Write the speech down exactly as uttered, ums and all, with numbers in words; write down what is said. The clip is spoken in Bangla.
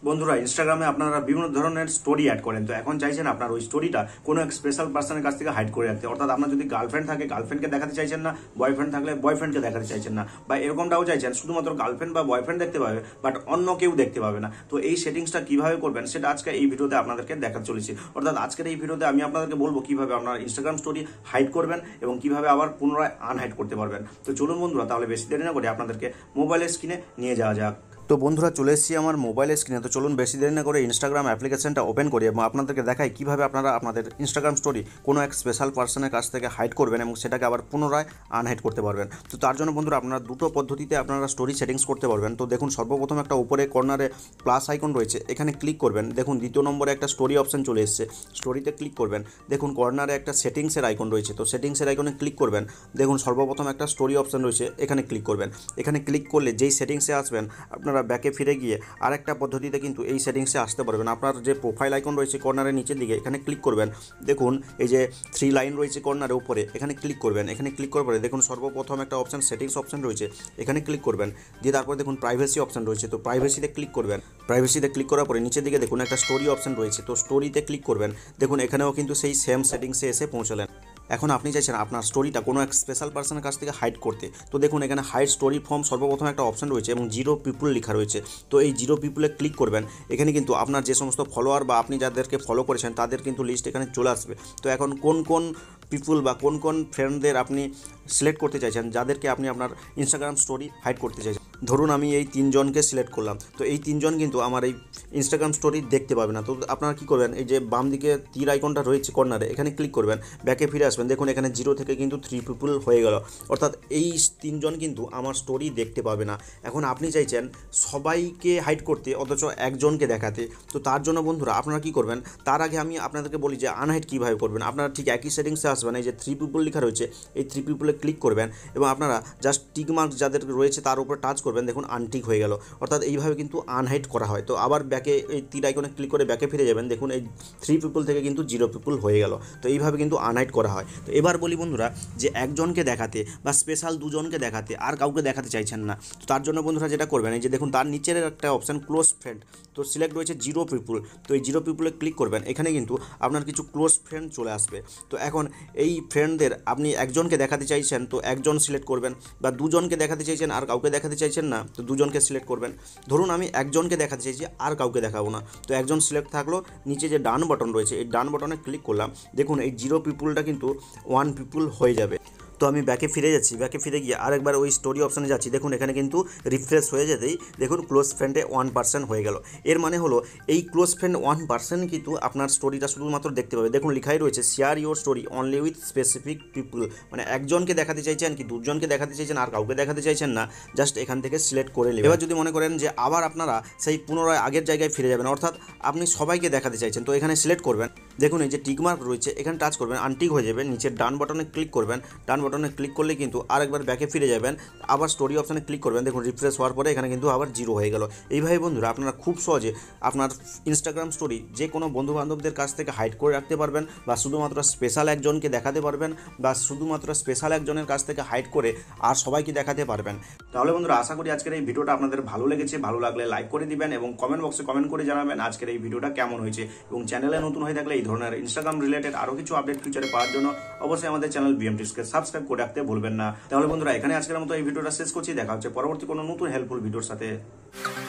বন্ধুরা ইনস্টাগ্রামে আপনারা বিভিন্ন ধরনের স্টোরি অ্যাড করেন, তো এখন চাইছেন আপনার ওই স্টোরিটা কোনো এক স্পেশাল পার্সনের কাছ থেকে হাইড করে রাখতে। অর্থাৎ আপনার যদি গার্লফ্রেন্ড থাকে গার্লফ্রেন্ডকে দেখাতে চাইছেন না, বয়ফ্রেন্ড থাকলে বয়ফ্রেন্ডকে দেখাতে চাইছেন না, বা এরকমটাও চাইছেন শুধুমাত্র গার্লফ্রেন্ড বা বয়ফ্রেন্ড দেখতে পাবে বাট অন্য কেউ দেখতে পাবে না। তো এই সেটিংসটা কিভাবে করবেন সেটা আজকে এই ভিডিওতে আপনাদেরকে দেখাতে চলেছি। অর্থাৎ আজকের এই ভিডিওতে আমি আপনাদেরকে বলবো কিভাবে আপনার ইনস্টাগ্রাম স্টোরি হাইড করবেন এবং কিভাবে আবার পুনরায় আনহাইড করতে পারবেন। তো চলুন বন্ধুরা, তাহলে বেশি দেরি না করে আপনাদেরকে মোবাইলের স্ক্রিনে নিয়ে যাওয়া যাক। তো বন্ধুরা চলে এসেছি আমার মোবাইলের স্ক্রিনে। তো চলুন বেশি দেরি না করে ইনস্টাগ্রাম অ্যাপ্লিকেশনটা ওপেন করি এবং আপনাদেরকে দেখাই কীভাবে আপনারা আপনাদের ইনস্টাগ্রাম স্টোরি কোনো এক স্পেশাল পার্সনের কাছ থেকে হাইড করবেন এবং সেটাকে আবার পুনরায় আনহাইড করতে পারবেন। তো তার জন্য বন্ধুরা আপনারা দুটো পদ্ধতিতে আপনারা স্টোরি সেটিংস করতে পারবেন। তো দেখুন সর্বপ্রথম একটা উপরে কর্নারে প্লাস আইকন রয়েছে, এখানে ক্লিক করবেন। দেখুন দ্বিতীয় নম্বরে একটা স্টোরি অপশন চলে এসেছে, স্টোরিতে ক্লিক করবেন। দেখুন কর্নারে একটা সেটিংসের আইকন রয়েছে, তো সেটিংসের আইকনে ক্লিক করবেন। দেখুন সর্বপ্রথম একটা স্টোরি অপশন রয়েছে, এখানে ক্লিক করবেন। এখানে ক্লিক করলে যেই সেটিংসে আসবেন আপনারা ব্যাকে ফিরে গিয়ে আরেকটা পদ্ধতিতে কিন্তু এই সেটিংসে আসতে পারবেন। আপনার যে প্রোফাইল আইকন রয়েছে কর্নারের নিচের দিকে, এখানে ক্লিক করবেন। দেখুন এই যে থ্রি লাইন রয়েছে কর্নারের উপরে, এখানে ক্লিক করবেন। এখানে ক্লিক করার পরে দেখুন সর্বপ্রথম একটা অপশন সেটিংস অপশন রয়েছে, এখানে ক্লিক করবেন। দিয়ে তারপরে দেখুন প্রাইভেসি অপশন রয়েছে, তো প্রাইভেসিতে ক্লিক করবেন। প্রাইভেসিতে ক্লিক করার পরে নিচের দিকে দেখুন একটা স্টোরি অপশন রয়েছে, তো স্টোরিতে ক্লিক করবেন। দেখুন এখানেও কিন্তু সেই সেম সেটিংসে এসে পৌঁছলেন। এখন আপনি চাইছেন আপনার স্টোরিটা কোনো এক স্পেশাল পার্সনের কাছ থেকে হাইড করতে। তো দেখুন এখানে হাইড স্টোরি ফর্ম সর্বপ্রথম একটা অপশন রয়েছে এবং জিরো পিপুল লেখা রয়েছে, তো এই জিরো পিপুলে ক্লিক করবেন। এখানে কিন্তু আপনার যে সমস্ত ফলোয়ার বা আপনি যাদেরকে ফলো করেছেন তাদের কিন্তু লিস্ট এখানে চলে আসবে। তো এখন কোন কোন পিপুল বা কোন কোন ফ্রেন্ডদের আপনি সিলেক্ট করতে চাইছেন যাদেরকে আপনি আপনার ইনস্টাগ্রাম স্টোরি হাইড করতে চাইছেন, ধরুন আমি এই তিনজনকে সিলেক্ট করলাম। তো এই তিনজন কিন্তু আমার এই ইনস্টাগ্রাম স্টোরি দেখতে পাবে না। তো আপনারা কী করবেন, এই যে বাম দিকে তীর আইকনটা রয়েছে কর্নারে, এখানে ক্লিক করবেন, ব্যাকে ফিরে আসবেন। দেখুন এখানে জিরো থেকে কিন্তু থ্রি পিপুল হয়ে গেল, অর্থাৎ এই তিনজন কিন্তু আমার স্টোরি দেখতে পাবে না। এখন আপনি চাইছেন সবাইকে হাইড করতে অথচ একজনকে দেখাতে। তো তার জন্য বন্ধুরা আপনারা কী করবেন, তার আগে আমি আপনাদেরকে বলি যে আনহাইড কীভাবে করবেন। আপনারা ঠিক একই সেটিংসে আসবেন, এই যে থ্রি পিপুল লেখা রয়েছে এই থ্রি পিপুলে ক্লিক করবেন এবং আপনারা জাস্ট টিক মার্ক যাদের রয়েছে তার উপরে টাচ করবেন। দেখুন আনটিক হয়ে গেল, অর্থাৎ এইভাবে কিন্তু আনহাইড করা হয়। তো আবার ব্যাকে এই তীর আইকনে ক্লিক করে ব্যাকে ফিরে যাবেন। দেখুন এই থ্রি পিপুল থেকে কিন্তু জিরো পিপুল হয়ে গেল। তো এইভাবে কিন্তু আনহাইড করা হয়। তো এবার বলি বন্ধুরা যে একজনকে দেখাতে বা স্পেশাল দুজনকে দেখাতে আর কাউকে দেখাতে চাইছেন না, তো তার জন্য বন্ধুরা যেটা করবেন, এই যে দেখুন তার নিচের একটা অপশান ক্লোজ ফ্রেন্ড, তো সিলেক্ট রয়েছে জিরো পিপুল। তো এই জিরো পিপুলে ক্লিক করবেন, এখানে কিন্তু আপনার কিছু ক্লোজ ফ্রেন্ড চলে আসবে। তো এখন এই ফ্রেন্ডদের আপনি একজনকে দেখাতে চাইছেন তো একজন সিলেক্ট করবেন, বা দুজনকে দেখাতে চাইছেন আর কাউকে দেখাতে চাইছেন না তো দুজনকে সিলেক্ট করবেন। ধরুন আমি একজনকে দেখাতে চাইছি আর কাউকে দেখাবো না, তো একজন সিলেক্ট থাকলো। নিচে যে ডান বাটন রয়েছে এই ডান বাটনে ক্লিক করলাম। দেখুন এই জিরো পিপুলটা কিন্তু ওয়ান পিপুল হয়ে যাবে। তো আমি ব্যাকে ফিরে যাচ্ছি, ব্যাকে ফিরে গিয়ে আরেকবার ওই স্টোরি অপশানে যাচ্ছি। দেখুন এখানে কিন্তু রিফ্রেশ হয়ে যেতেই দেখুন ক্লোজ ফ্রেন্ডে ওয়ান পার্সেন্ট হয়ে গেল। এর মানে হলো এই ক্লোজ ফ্রেন্ড ওয়ান পার্সেন্ট কিন্তু আপনার স্টোরিটা শুধুমাত্র দেখতে পাবে। দেখুন লেখাই রয়েছে share your story only with specific people, মানে একজনকে দেখাতে চাইছেন কি দুজনকে দেখাতে চাইছেন আর কাউকে দেখাতে চাইছেন না, জাস্ট এখান থেকে সিলেক্ট করে নেবেন। এবার যদি মনে করেন যে আবার আপনারা সেই পুনরায় আগের জায়গায় ফিরে যাবেন, অর্থাৎ আপনি সবাইকে দেখাতে চাইছেন, তো এখানে সিলেক্ট করবেন। দেখুন এই যে টিকমার্ক রয়েছে এখানে টাচ করবেন, আনটিক হয়ে যাবে। নিচের ডান বাটনে ক্লিক করবেন, ডান বাটনে ক্লিক করলে কিন্তু আরেকবার ব্যাকে ফিরে যাবেন, আবার স্টোরি অপশানে ক্লিক করবেন। দেখুন রিফ্রেশ হওয়ার পরে এখানে কিন্তু আবার জিরো হয়ে গেল। এইভাবে বন্ধুরা আপনারা খুব সহজে আপনার ইনস্টাগ্রাম স্টোরি যে কোনো বন্ধুবান্ধবদের কাছ থেকে হাইড করে রাখতে পারবেন, বা শুধুমাত্র স্পেশাল একজনকে দেখাতে পারবেন, বা শুধুমাত্র স্পেশাল একজনের কাছ থেকে হাইড করে আর সবাইকে দেখাতে পারবেন। তাহলে বন্ধুরা আশা করি আজকের এই ভিডিওটা আপনাদের ভালো লেগেছে। ভালো লাগলে লাইক করে দিবেন এবং কমেন্ট বক্সে কমেন্ট করে জানাবেন আজকের এই ভিডিওটা কেমন হয়েছে। এবং চ্যানেলে নতুন হয়ে থাকলে এই ধরনের ইনস্টাগ্রাম রিলেটেড আরও কিছু আপডেট ফিউচারে পাওয়ার জন্য অবশ্যই আমাদের চ্যানেল বিএম টিপসকে সাবস্ক্রাইব করে রাখতে ভুলবেন না। তাহলে বন্ধুরা এখানে আজকের মতো এই ভিডিওটা শেষ করছি, দেখা হচ্ছে পরবর্তী কোনো নতুন হেল্পফুল ভিডিওর সাথে।